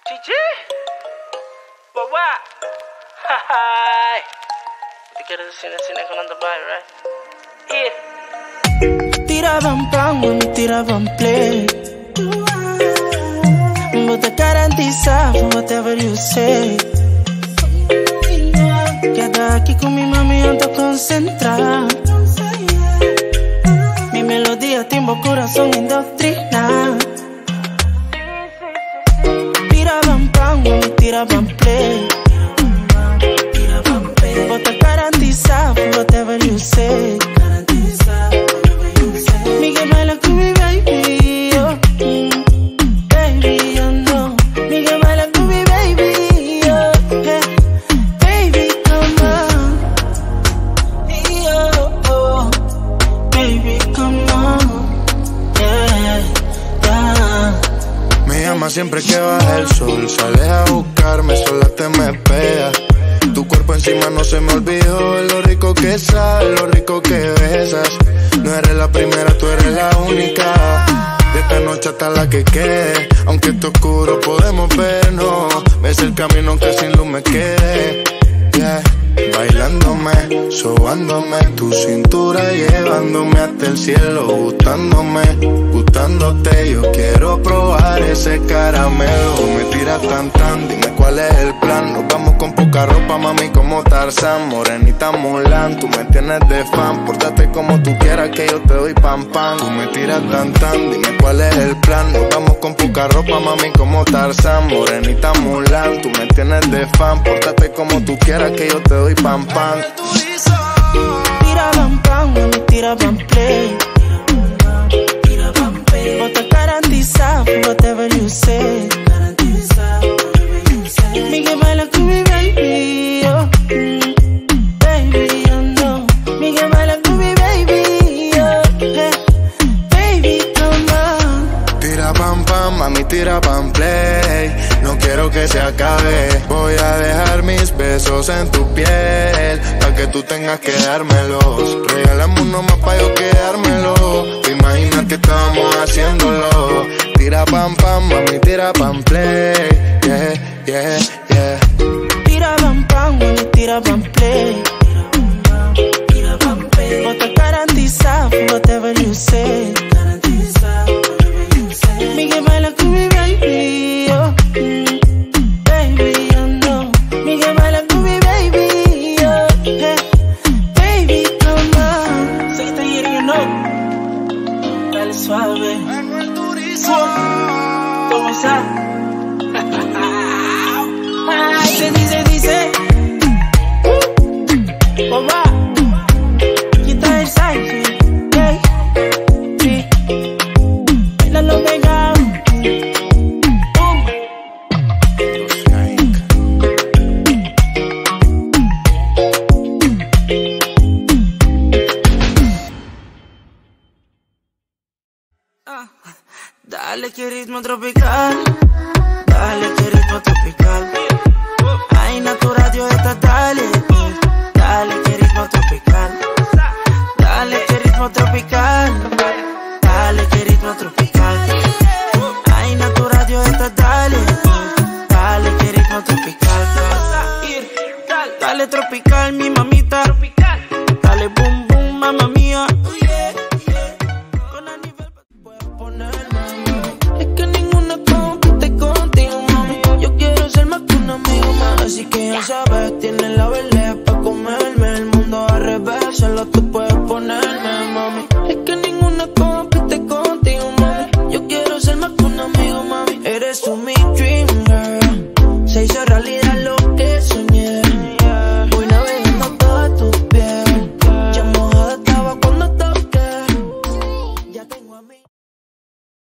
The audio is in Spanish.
Chichi. Guau. Hi. Te quieres decir cine con Andamai, right? Yeah. Tiraban pan, tiraban play. But I garantiza for whatever you say. Queda aquí con mi mami, ando concentrada. Mi melodía, timbo, corazón indoctrina. Tiraban pan, tiraban play. But I garantiza for whatever you say. Miguel baila con mi baby, oh. Baby, yo no. Miguel baila con mi baby, oh. Hey, baby, come on. Oh. Baby, come on. Yeah, yeah. Me llama siempre que baja el sol. Sales a buscarme, sola te me pega. Tu cuerpo encima no se me olvidó. Lo rico que sabes, lo rico que besas. No eres la primera, tú eres la única. De esta noche hasta la que quede. Aunque esté oscuro podemos vernos. Ves el camino que sin luz me quede. Yeah. Bailándome, sobándome, tu cintura llevándome hasta el cielo, gustándome, gustándote. Yo quiero probar ese caramelo. Me tiras tan, dime cuál es el plan. Nos vamos con poca ropa, mami, como Tarzán. Morenita Mulan, tú me tienes de fan. Pórtate como tú quieras que yo te doy pam. Tú me tiras tan, dime cuál es el plan. Nos vamos con poca ropa, mami, como Tarzán. Morenita Mulan, tú me tienes de fan. Pórtate como tú quieras que yo te doy pam. Tiraban pan, tiraban play. But I garantiza for whatever you say. Miguel baila con mi baby, oh. Baby, yo no. Miguel baila con mi baby, oh. Hey, baby, come on. Tira pam, mami, tira pam play. No quiero que se acabe. Voy a dejar mis besos en tu piel, pa' que tú tengas que dármelos. Regálame uno más pa' yo quedármelo. Te imaginas que estamos haciéndolo. Tira pam, mami, tira pam play. Yeah. Tiraban pan, tiraban play. But I garantiza for whatever you say. Miguel baila con mi baby, oh. Baby, yo no. Miguel baila con mi baby, oh. Hey, baby, come on. Say that you know. Dale suave. ¿Cómo está? Dice. Papá, quita el side, hey, sí. Baila lo pegado. Dale que ritmo tropical. Dale que ritmo tropical. Ay, Natura, Dios, esta dale.